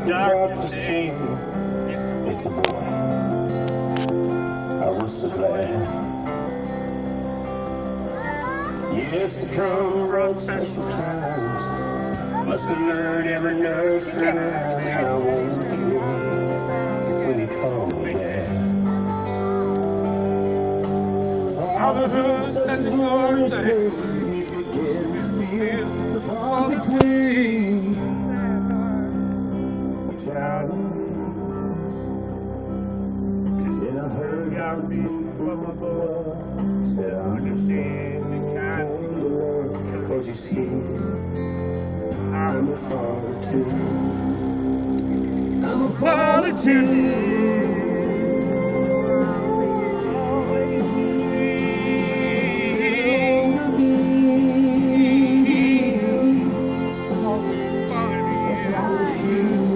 dark to see. It's a boy. I was so glad. Yes, to come brought special times. Must have learned every nursery rhyme. I won't forget when he called me Dad. Fatherhood such a glorious thing. You begin to feel the ball between child. And then I heard God speak from above. Said I understand the kind of love. Cause you see, I'm a father too. I'm a father too. You